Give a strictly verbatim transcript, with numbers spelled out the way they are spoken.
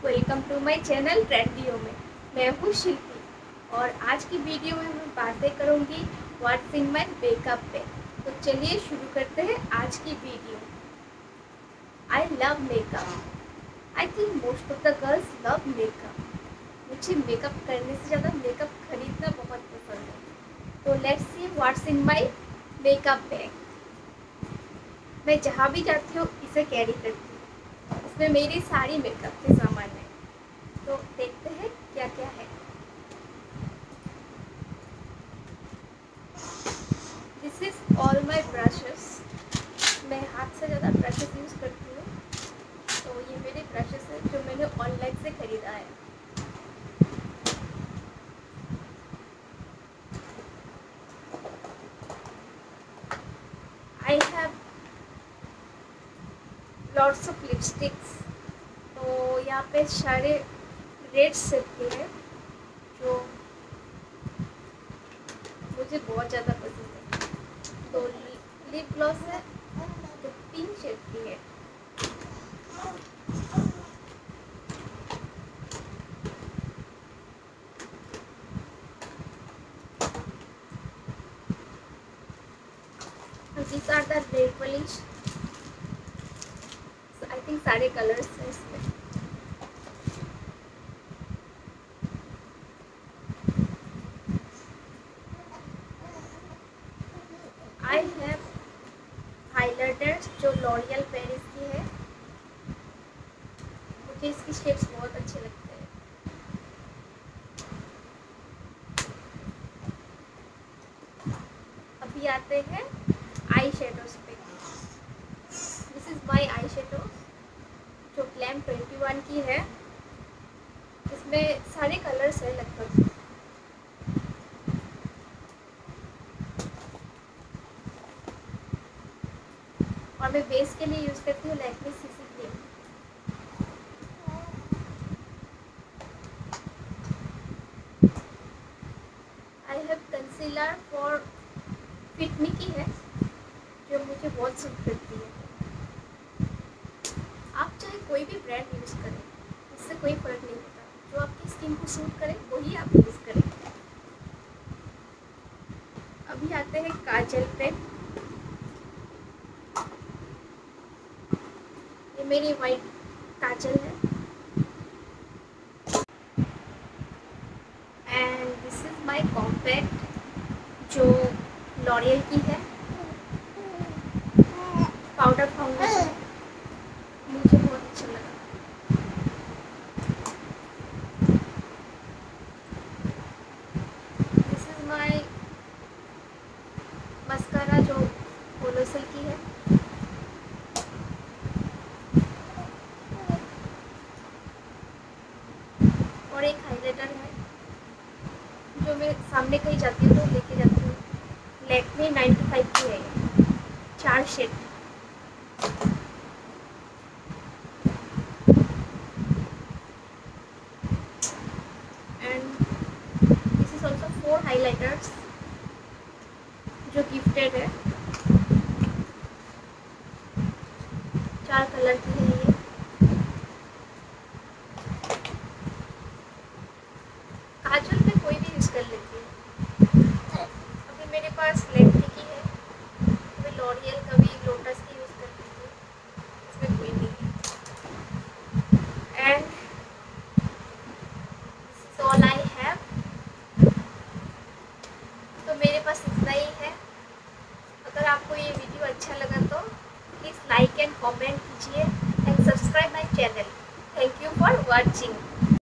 Welcome to my channel Trendio में। मैं हूँ शिल्पी और आज की वीडियो में मैं बातें करूँगी व्हाट्स इन माय मेकअप पे। तो चलिए शुरू करते हैं आज की video. I love makeup. I think most of the girls love makeup. मुझे मेकअप करने से ज़्यादा मेकअप खरीदना बहुत पसंद है। तो let's see what's in my makeup bag. मैं जहाँ भी जाती हूँ इसे कैरी करती हूँ। इसमें मेरी सारी मेकअप के सामान है। तो देखते हैं क्या क्या है। This is all my brushes. मैं हाथ से ज़्यादा ब्रशेस यूज़ करती हूँ। तो ये मेरे ब्रशेस हैं जो मैंने ऑनलाइन से ख़रीदा है। I have lots of lipsticks. तो यहाँ पे सारे रेड सेट के हैं जो मुझे बहुत ज़्यादा पसंद है। तो लिप ग्लॉस है जो पिंक शेड की है। These are the nail polish. I think सारे कलर्स हैं इसमें। I have highlighters जो लॉरियल पेरिस की है। मुझे इसकी शेड्स बहुत अच्छे लगते हैं। अभी आते हैं आई शेडोज पे। This is my eye shadow जो ग्लैम ट्वेंटी वन की है। इसमें सारे कलर्स हैं लगभग। और मैं बेस के लिए यूज़ करती हूँ Lakme CC cream. I have concealer for fit me की है जो मुझे बहुत सूट करती है। आप चाहे कोई भी ब्रांड यूज़ करें, इससे कोई फ़र्क नहीं पड़ता। जो आपकी स्किन को सूट करे वही आप यूज़ करें। अभी आते हैं काजल पे। ये मेरी वाइट काजल है and this is my compact जो लॉरियल की है। पाउडर फाउंडेशन मुझे बहुत अच्छा लगा। दिस इज माय मस्कारा जो पोलोसल की है। और एक हाइलाइटर है जो मैं सामने कहीं जाती हूँ तो लेके जाती हूँ। लैक्मे नाइन्टी फाइव की है ये, चार shade. And this is also four highlighters जो गिफ्टेड है। चार कलर की है ये। काजल में कोई भी यूज़ कर लेती है। अभी मेरे पास लैक्मे की है, कभी लॉरियल कभी लोटस की यूज़ करती हूँ। इसमें कोई नहीं है। And this is all I have. तो मेरे पास इतना ही है। अगर आपको ये वीडियो अच्छा लगा तो प्लीज़ लाइक एंड कमेंट कीजिए and subscribe my channel. Thank you for watching.